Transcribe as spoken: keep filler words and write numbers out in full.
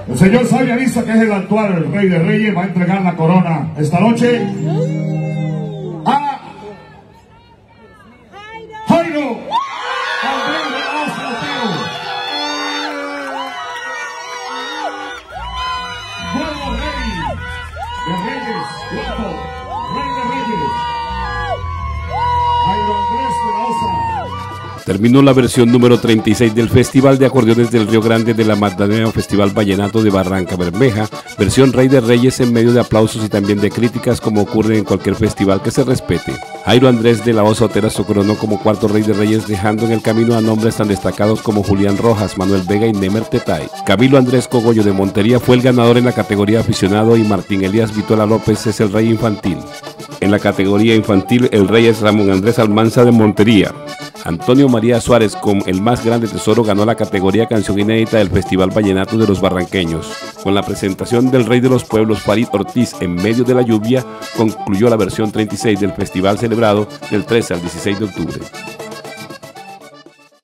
El señor Sabia Vista, que es el actual Rey de Reyes, va a entregar la corona esta noche a Jairo Andrés de la Osa Otero. Nuevo Rey de Reyes, guapo, Rey de Reyes, Jairo Andrés de la Osa. Terminó la versión número treinta y seis del Festival de Acordeones del Río Grande de la Magdalena, Festival Vallenato de Barranca Bermeja, versión Rey de Reyes, en medio de aplausos y también de críticas, como ocurre en cualquier festival que se respete. Jairo Andrés de la Osa Otero se coronó como cuarto Rey de Reyes, dejando en el camino a nombres tan destacados como Julián Rojas, Manuel Vega y Nemer Tetay. Camilo Andrés Cogollo de Montería fue el ganador en la categoría aficionado y Martín Elías Vitola López es el Rey infantil. En la categoría infantil, el Rey es Ramón Andrés Almanza de Montería. Antonio María Suárez, con El Más Grande Tesoro, ganó la categoría Canción Inédita del Festival Vallenato de los Barranqueños. Con la presentación del Rey de los Pueblos, Farid Ortiz, En Medio de la Lluvia, concluyó la versión treinta y seis del festival celebrado del trece al dieciséis de octubre.